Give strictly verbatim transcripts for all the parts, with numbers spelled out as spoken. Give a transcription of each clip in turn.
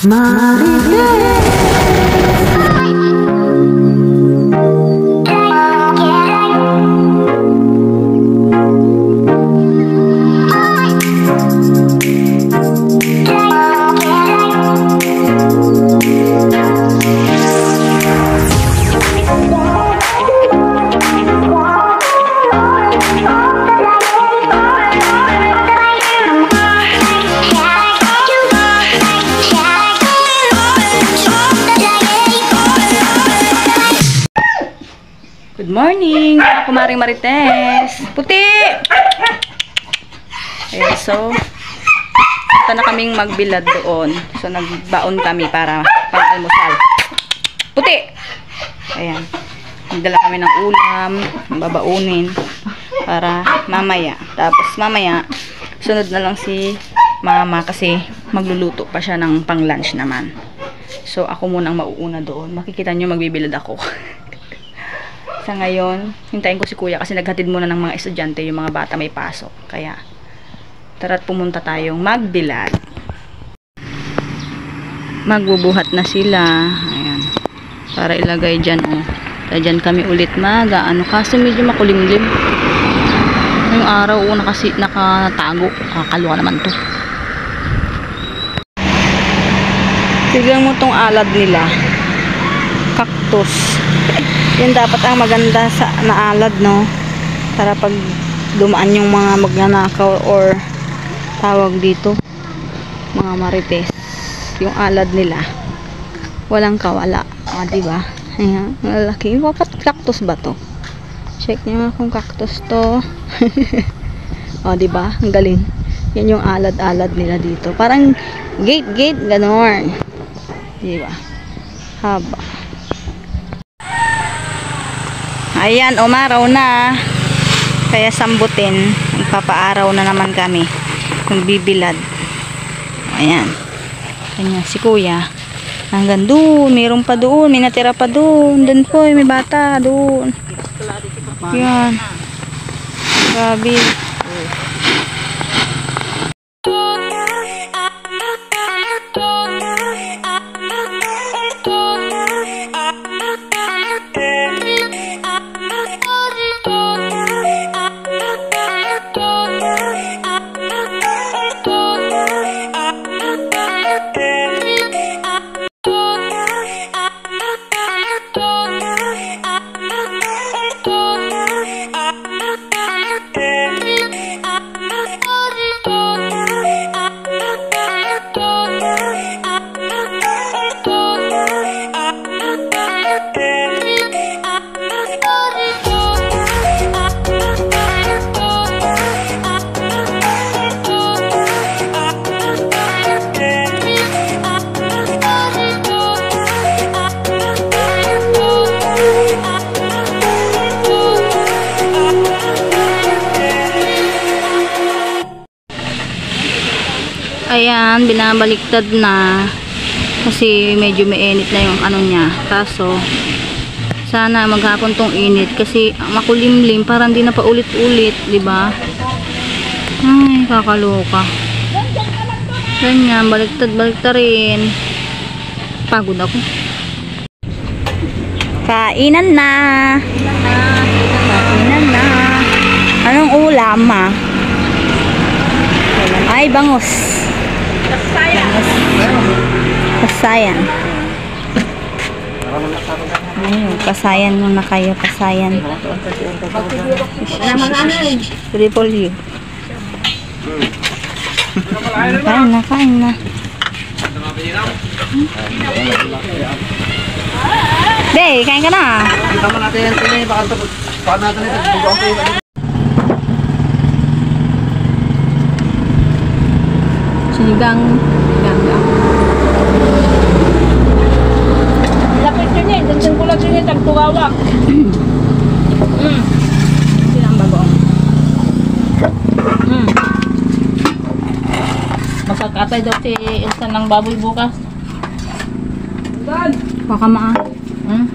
Good morning, ako Maring Marites. Puti! Ayan, so, punta na kaming magbilad doon. So, nagbaon kami para pang-almusal. Puti! Ayan. Nagdala kami ng ulam, babaunin para mamaya. Tapos, mamaya, sunod na lang si mama kasi magluluto pa siya ng pang-lunch naman. So, ako munang mauuna doon. Makikita nyo, magbibilad ako. Sa ngayon, hintayin ko si kuya kasi naghatid muna ng mga estudyante, yung mga bata may pasok. Kaya, tara't pumunta tayong magbilad. Magbubuhat na sila. Ayan. Para ilagay dyan, oh. Kaya dyan kami ulit mag, ano, kasi medyo makulimlim. Yung araw, oh, nakasi, nakatago. Kakaloka naman to. Tignan mo tong alad nila. Cactus. Yan dapat ang maganda sa naalad, no? Para pag dumaan yung mga magnanakaw or tawag dito, mga marites, yung alad nila walang kawala. Ah, diba? Ayan, malaki. Dapat cactus ba to? Check nyo nga kung cactus to. O, diba? Ang galing. Yan yung alad-alad nila dito. Parang gate-gate, ganon. Diba? Haba. Ayan, umaraw na. Kaya sambutin. Magpapaaraw na naman kami. Kung bibilad. Ayan. Kanya si kuya. Hanggang doon. Mayroon pa doon. May natira pa doon. Doon po. May bata. Doon. Ayan. Grabe. Ayan, binabaliktad na kasi medyo may init na yung ano niya. Kaso sana maghapon tong init kasi makulimlim, parang di na pa ulit-ulit, di ba? Ay, kakaloka. Ganyan, baliktad-baliktad rin. Pagod ako. Kainan na. Kainan na. Anong ulam, ma? Ay, bangus. Kasayan. Kasayan. Ayun, kasayan muna kayo, kasayan. Triple U. Kain na, kain na. Dey, kain ka na. Kita mo natin yan, baka paan natin ito. Sinigang. Sinigang. Lapit yun eh. Dansan ko lang yun eh. Tagtugawak. Mm. Silang bagoong. Mm. Masakatay daw si Ilsa ng baboy bukas. Baka maa. Hmm?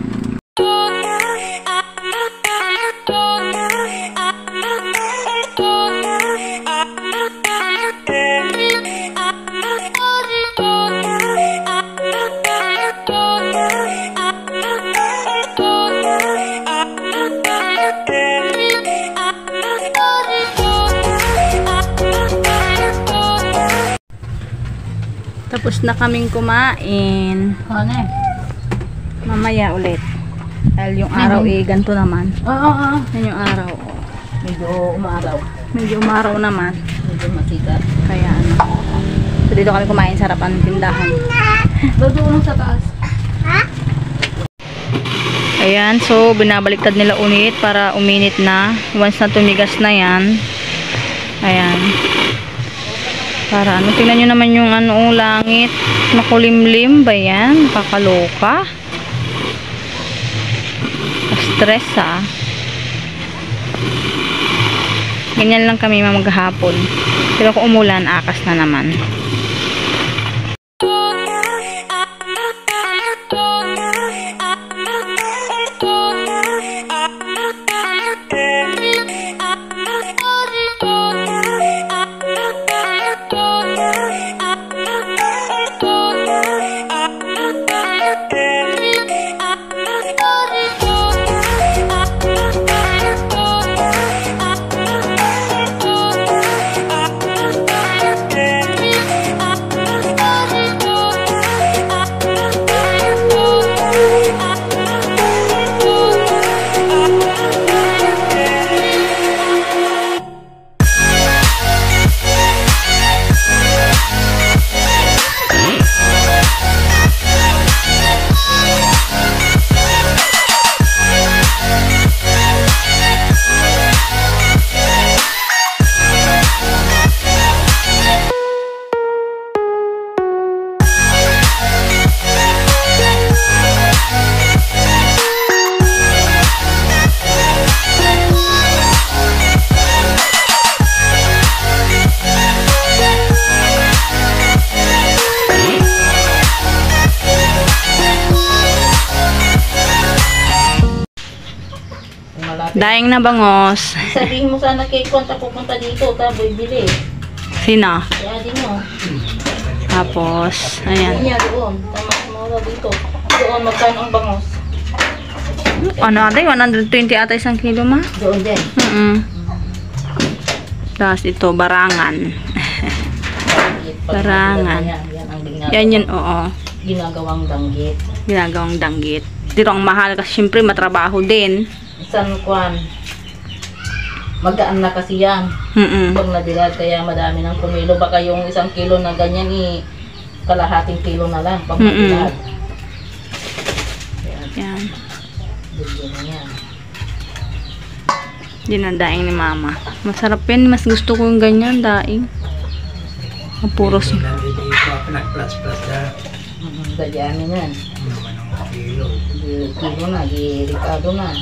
Tapos na kaming kumain. Ano eh? Mamaya ulit. Dahil yung araw eh, ganito naman. Oo, oo, oo. Yan yung araw. Oh. Medyo umaraw. Medyo umaraw naman. Medyo masikat. Kaya ano. So dito kami kumain sa harapan ng tindahan. Doon sa taas. Ayan, so binabaliktad nila ulit para uminit na. Once na tumigas na yan. Ayan. Para ano, tingnan nyo naman yung ano, langit. Nakulimlim ba yan? Kakaloka. Stress ah. Ganyan lang kami maghapon. Pero kung umulan, akas na naman. Daing na bangos. Sabihin mo sana kay Konta pupunta dito, taboy bili. Sino? Kaya din mo. Tapos, ayan. Niya doon. Tama mo dito. Doon magkano ang bangos? Ano ate? one hundred twenty ata isang kilo ma? Doon din. Mm -mm. Tapos ito, barangan. Barangan. Yan, yan ang ginagawa. Yan yun, oo. Ginagawang danggit. Ginagawang danggit. Dito ang mahal kasi syempre matrabaho din. Isang kwan. Magaan na kasi yan. Mm -mm. Pag nabilad, kaya madami ng kumilo. Baka yung isang kilo na ganyan, i kalahating kilo na lang. Pag Mm-mm. nabilad. Yan. Bigyan na yan. Yan ang daing ni mama. Masarap yan. Mas gusto ko yung ganyan, daing. Ang puros. Pinag-plus-plus na. Gadyanin yan. Naman ang kilo. Di- Kilo na, di Ricardo na.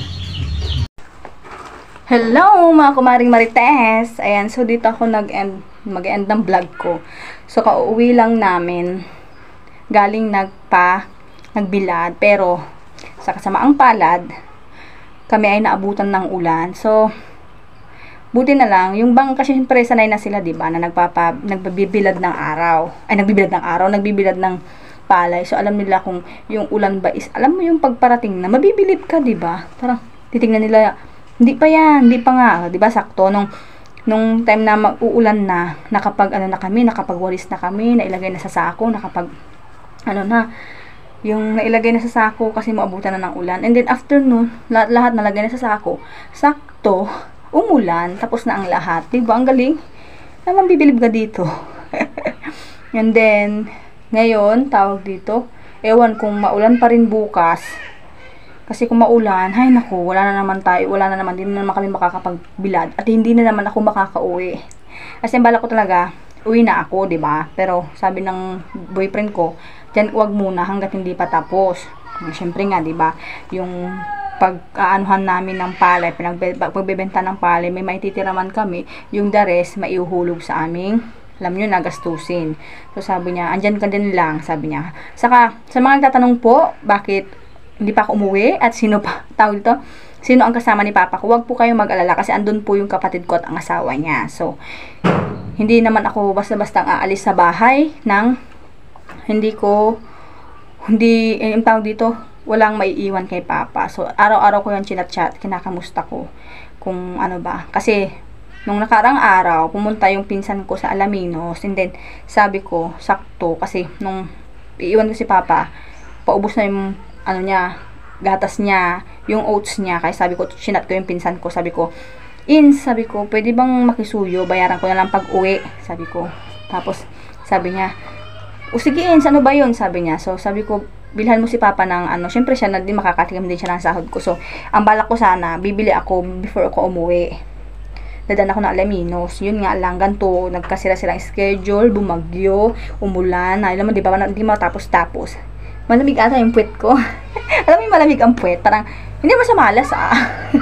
Hello mga kumaring Marites! Ayan, so dito ako nag-end, mag-end ng vlog ko. So kauwi lang namin. Galing nagpa, nagbilad. Pero sa kasamaang palad, kami ay naabutan ng ulan. So, buti na lang. Yung bang kasi siyempre sanay na sila, diba? Na nagpapa, nagbibilad ng araw. Ay, nagbibilad ng araw. Nagbibilad ng palay. So, alam nila kung yung ulan ba is, alam mo yung pagparating na, mabibilib ka, diba? Parang, titignan nila, hindi pa yan, hindi pa nga, 'di ba? Sakto nung nung time na mag-uulan na, nakapag ano na kami, nakapagwalis na kami, nailagay na sa sako, nakapag ano na, yung nailagay na sa sako kasi maabutan na ng ulan. And then after nun, lahat, lahat nalagay na sa sako. Sakto, umulan, tapos na ang lahat. 'Di ba? Ang galing. Naman bibilib ka dito. And then ngayon, tawag dito, ewan kung maulan pa rin bukas. Kasi kung maulan, hay naku, wala na naman tayo, wala na naman, hindi na naman kami makakapagbilad. At hindi na naman ako makakauwi. Kasi ang bala ko talaga, uwi na ako, 'di ba? Pero sabi ng boyfriend ko, diyan wag muna hangga't hindi pa tapos. Siyempre nga, 'di ba? Yung pag-aanuhan namin ng palay, pagbebenta ng palay, may maititiraman kami, yung the rest maiuhulog sa aming, alam nyo, nagastusin. So sabi niya, andyan ka din lang, sabi niya. Saka, sa mga nagtatanong po, bakit hindi pa ako umuwi at sino pa, tawag dito, sino ang kasama ni Papa ko, huwag po kayong mag-alala kasi andun po yung kapatid ko at ang asawa niya. So, hindi naman ako basta-basta aalis sa bahay ng hindi ko, hindi, yung tawag dito, walang maiiwan kay Papa. So, araw-araw ko yung chinat-chat, kinakamusta ko kung ano ba. Kasi, nung nakarang araw, pumunta yung pinsan ko sa Alaminos, and then, sabi ko, sakto, kasi, nung, iiwan ko si Papa, paubos na yung, ano niya, gatas niya, yung oats niya, kaya sabi ko, sinat ko yung pinsan ko, sabi ko, In, sabi ko, pwede bang makisuyo, bayaran ko na lang pag uwi, sabi ko, tapos, sabi niya, o sige, Ins, ano ba yun, sabi niya, so, sabi ko, bilhan mo si Papa ng, ano, syempre siya na din, makakatigam din siya ng sahod ko, so, ang balak ko sana, bibili ako before ako umuwi, dadaan ako ng Alaminos. Yun nga lang, ganito, nagkasira-sirang schedule, bumagyo, umulan. Alam mo, di ba, hindi matapos-tapos. Malamig ata yung puwet ko. Alam mo yung malamig ang puwet? Parang, hindi mo siya malas, ah.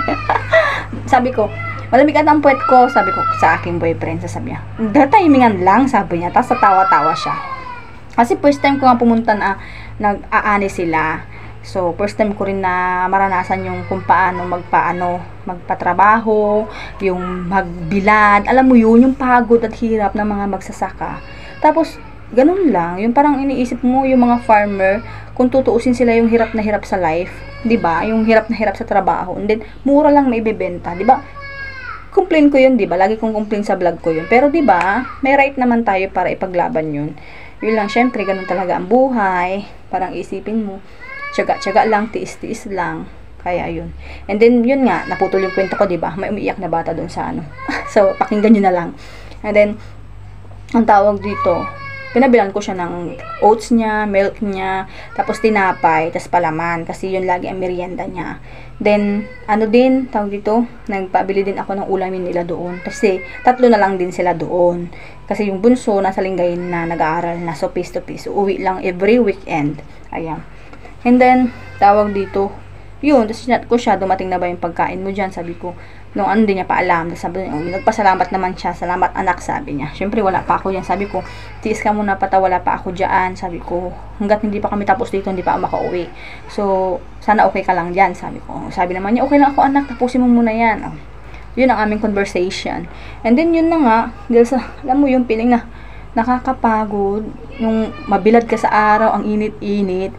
Sabi ko, malamig ata ang puwet ko, sabi ko sa aking boyfriend, sasabi niya, datimingan lang, sabi niya, tapos tawa-tawa siya. Kasi first time ko nga pumunta na, nag-aani sila. So, first time ko rin na maranasan yung kung paano magpaano, magpatrabaho, yung magbilad. Alam mo yun, yung pagod at hirap ng mga magsasaka. Tapos, ganun lang. Yung parang iniisip mo, yung mga farmer, kung tutuusin sila yung hirap na hirap sa life, di ba? Yung hirap na hirap sa trabaho. And then, mura lang may ibebenta, di ba? Complain ko yun, di ba? Lagi kong complain sa vlog ko yun. Pero, di ba, may right naman tayo para ipaglaban yun. Yun lang, syempre, ganun talaga ang buhay. Parang isipin mo, tiyaga-tiyaga lang, tiis-tiis lang. Kaya yun. And then, yun nga, naputol yung kwento ko, diba? May umiiyak na bata doon sa ano. So, pakinggan nyo na lang. And then, ang tawag dito, pinabilan ko siya ng oats niya, milk niya, tapos tinapay, tapos palaman. Kasi yun lagi ang merienda niya. Then, ano din, tawag dito, nagpabili din ako ng ulamin nila doon. Kasi, tatlo na lang din sila doon. Kasi yung bunso, nasa Lingayen na nag-aaral na. So, piece to piece. Uwi lang every weekend. Ayan. And then, tawag dito, yun, tapos sinat ko siya, dumating na ba yung pagkain mo dyan, sabi ko, nung ano din niya pa alam, tapos sabi niya, oh, nagpasalamat naman siya, salamat anak, sabi niya. Syempre, wala pa ako dyan, sabi ko, tiis ka muna pata, wala pa ako dyan, sabi ko, hanggat hindi pa kami tapos dito, hindi pa ako makauwi. So, sana okay ka lang dyan, sabi ko. Sabi naman niya, okay lang ako anak, tapusin mo muna yan. Oh, yun ang aming conversation. And then, yun na nga, dahil sa, alam mo yung feeling na, nakakapagod, yung mabilad ka sa araw, ang init-init,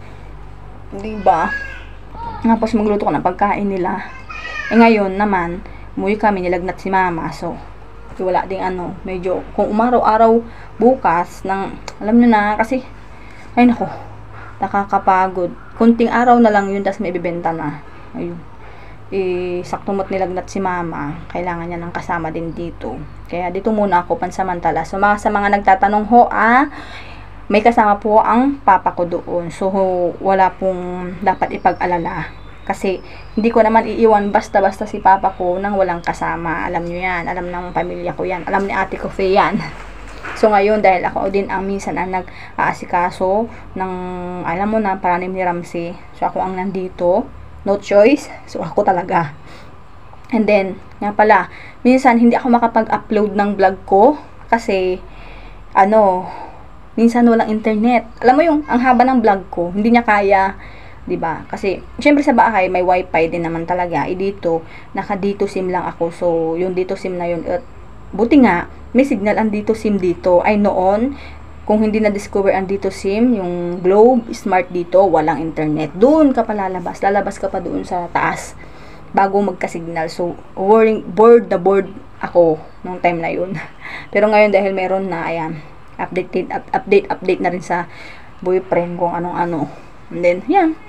diba? Tapos magluto ko ng pagkain nila. Eh ngayon naman, umuwi kami, nilagnat si mama. So, wala ding ano, medyo, kung umaraw-araw bukas, ng, alam nyo na, kasi, ay nako, nakakapagod. Kunting araw na lang yun, tapos may ibibenta na. Ayun. Eh, sakto mo't nilagnat si mama, kailangan niya ng kasama din dito. Kaya dito muna ako pansamantala. So, mga, sa mga nagtatanong ho, ah, may kasama po ang papa ko doon. So, wala pong dapat ipag-alala. Kasi, hindi ko naman iiwan basta-basta si papa ko nang walang kasama. Alam nyo yan. Alam ng pamilya ko yan. Alam ni ate ko Faye yan. So, ngayon, dahil ako din ang minsan ang nag-aasikaso ng, alam mo na, paranim ni Ramsey. So, ako ang nandito. No choice. So, ako talaga. And then, nga pala, minsan, hindi ako makapag-upload ng vlog ko. Kasi, ano, minsan walang internet. Alam mo yung, ang haba ng vlog ko, hindi niya kaya, 'di ba? Kasi syempre sa bahay may wifi din naman talaga. Eh dito, naka dito SIM lang ako. So, yung dito SIM na yun, at buti nga may signal ang dito SIM dito. Ay noon, kung hindi na discover ang dito SIM, yung Globe Smart dito, walang internet. Doon ka pa lalabas. Lalabas ka pa doon sa taas bago magka-signal. So, worrying, bored na bored ako nung time na yun. Pero ngayon dahil meron na, ayan, update, up, update, update na rin sa boyfriend kung anong-ano. And then, yan.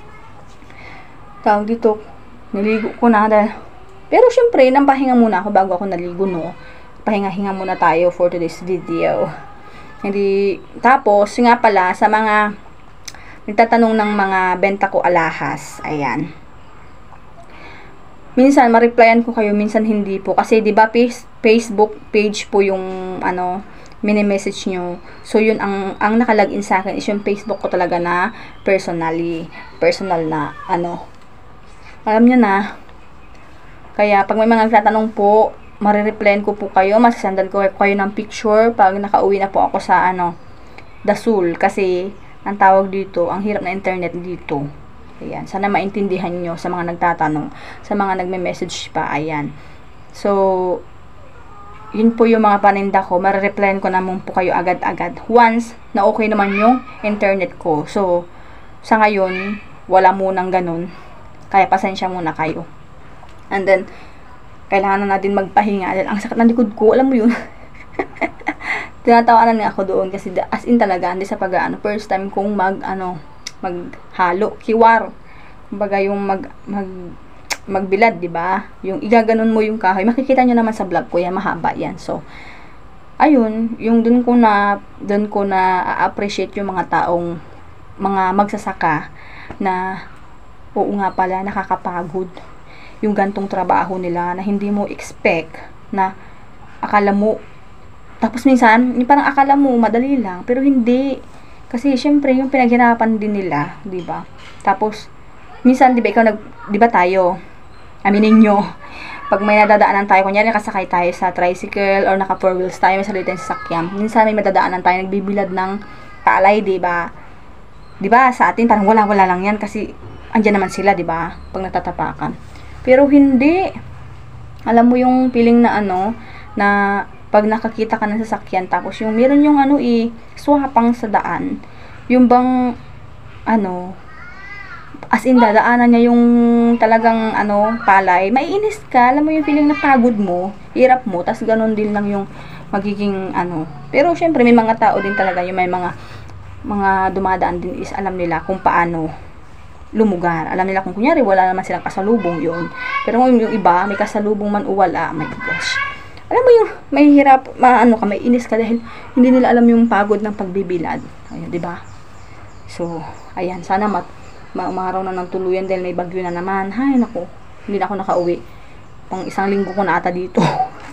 Tawag dito, naligo ko na dahil, pero syempre, nampahinga muna ako bago ako naligo, no? Pahinga-hinga muna tayo for today's video. Hindi, tapos, nga pala, sa mga, nagtatanong ng mga benta ko alahas, ayan. Minsan, ma-replyan ko kayo, minsan hindi po. Kasi, di ba, Facebook page po yung, ano, mini-message nyo. So, yun, ang, ang nakalagin sa akin is yung Facebook ko talaga na personally, personal na, ano, alam nyo na. Kaya, pag may mga nagtatanong po, marireplyan ko po kayo, masasandan ko kayo ng picture pag nakauwi na po ako sa, ano, Dasul. Kasi, ang tawag dito, ang hirap na internet dito. Ayan, sana maintindihan nyo sa mga nagtatanong, sa mga nagme-message pa, ayan. So, yun po yung mga paninda ko, marireplyan ko naman po kayo agad-agad once na okay naman yung internet ko. So, sa ngayon, wala munang ganun. Kaya pasensya muna kayo. And then, kailangan na natin magpahinga. Dahil ang sakit ng likod ko, alam mo yun. Tinatawanan nga ako doon kasi as in talaga, hindi sa pag-ano, first time kong mag, ano, maghalo, kiwar. Kumbaga yung mag, mag, magbilad, di ba? Yung igaganon mo yung kahoy. Makikita nyo naman sa vlog ko, yan, mahaba yan. So, ayun, yung dun ko na, dun ko na appreciate yung mga taong, mga magsasaka na, oo nga pala, nakakapagod. Yung gantong trabaho nila na hindi mo expect na akala mo, tapos minsan, yung parang akala mo, madali lang, pero hindi. Kasi, syempre, yung pinaghirapan din nila, di ba? Tapos, minsan, di ba, ikaw nag, di ba tayo, aminin nyo, pag may nadadaanan tayo, kunyari nakasakay tayo sa tricycle or naka four wheels tayo, may salita yung sasakyan, minsan may madadaanan tayo, nagbibilad ng palay, di ba? Di ba, sa atin, parang wala-wala lang yan kasi andyan naman sila, di ba? Pag natatapakan. Pero hindi. Alam mo yung feeling na ano, na pag nakakita ka ng sasakyan, tapos yung meron yung ano eh, swapang sa daan, yung bang, ano, as in, dadaanan niya yung talagang, ano, palay, maiinis ka, alam mo yung feeling na pagod mo, hirap mo, tas ganun din lang yung magiging, ano, pero syempre, may mga tao din talaga, yung may mga, mga dumadaan din is alam nila kung paano lumugar, alam nila kung kunyari, wala naman silang kasalubong yun, pero kung yung iba, may kasalubong man o wala, my gosh, alam mo yung, may hirap, maano ka, may inis ka dahil hindi nila alam yung pagod ng pagbibilad, ayun, di ba? So, ayan, sana mat umaraw na ng tuluyan dahil may bagyo na naman. Hay, naku, hindi na ako nakauwi. Pang isang linggo ko na ata dito.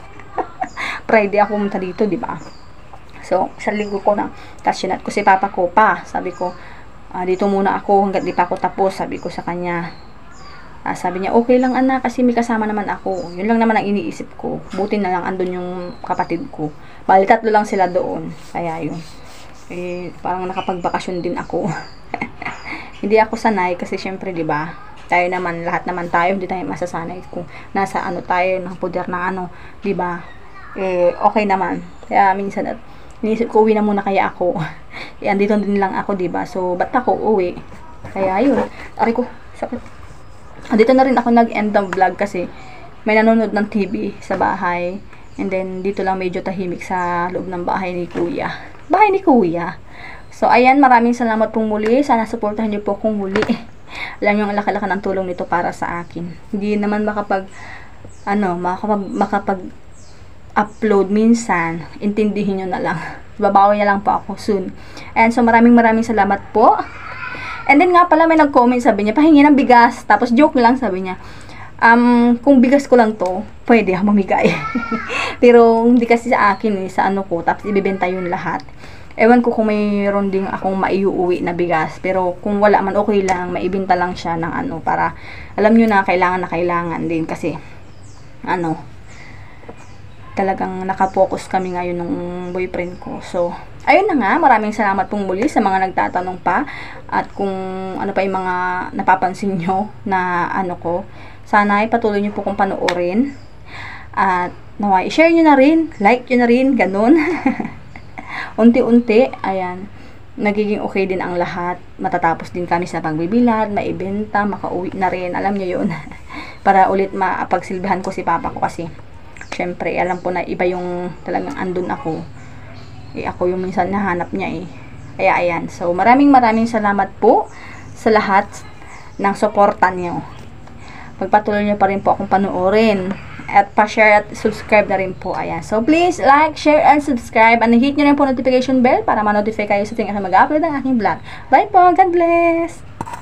Friday ako pumunta dito, di ba? So, isang linggo ko na. Tapos sinat ko si papa ko pa. Sabi ko, ah, dito muna ako hanggat di pa ako tapos. Sabi ko sa kanya. Ah, sabi niya, okay lang anak kasi may kasama naman ako. Yun lang naman ang iniisip ko. Buti na lang andun yung kapatid ko. Bali, tatlo lang sila doon. Kaya yun. Eh, parang nakapagbakasyon din ako. Hindi ako sanay kasi syempre, 'di ba? Tayo naman, lahat naman tayo, hindi tayo masasanay kung nasa ano tayo, ng poder ng ano, 'di ba? Eh okay naman. Kaya minsan at inisip ko, uwi na muna kaya ako. Eh andito din lang ako, 'di ba? So, ba't ako uwi? Kaya yun. Ari ko, sakit. Andito na rin ako nag-end ng vlog kasi may nanonood ng T V sa bahay. And then dito lang medyo tahimik sa loob ng bahay ni Kuya. Bahay ni Kuya. So, ayan, maraming salamat pong muli. Sana supportahan niyo po kung muli. Alam niyo, ang laki-laki ng tulong nito para sa akin. Hindi naman makapag, ano, makapag, makapag upload minsan. Intindihin niyo na lang. Babawi na lang po ako soon. And so, maraming maraming salamat po. And then nga pala, may nag-comment, sabi niya, pahingi ng bigas. Tapos, joke lang, sabi niya, um, kung bigas ko lang to, pwede ako mamigay. Pero, hindi kasi sa akin, eh, sa ano ko, tapos ibibenta yun lahat. Ewan ko kung mayroon din akong maiuwi na bigas. Pero kung wala man, okay lang. Maibinta lang siya ng ano. Para alam nyo na kailangan na kailangan din. Kasi ano, talagang nakapokus kami ngayon ng boyfriend ko. So, ayun na nga. Maraming salamat pong muli sa mga nagtatanong pa. At kung ano pa yung mga napapansin nyo na ano ko. Sana ay patuloy nyo po kung panoorin. At naway, i-share nyo na rin. Like nyo na rin. Ganun. Unti-unti, ayan, nagiging okay din ang lahat. Matatapos din kami sa pagbibilad, maibenta, makauwi na rin. Alam niyo yun. Para ulit mapagsilbihan ko si papa ko kasi, syempre, alam ko na iba yung talagang andun ako. Eh, ako yung minsan nahanap niya eh. Kaya, ayan. So, maraming maraming salamat po sa lahat ng suporta niyo. Pagpatuloy niyo pa rin po akong panoorin. At pa-share at subscribe na rin po. Ayan. So, please like, share, and subscribe. And hit nyo rin po notification bell para ma-notify kayo sa tuwing ako mag-upload ng aking vlog. Bye po. God bless!